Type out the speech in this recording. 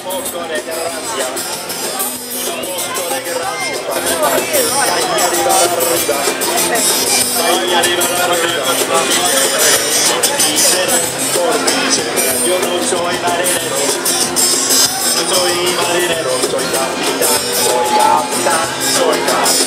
poco de gracia, un poco de gracia para arriba, y será por mí. Yo no soy marinero, no soy marinero, soy capitán, soy capitán, soy capitán.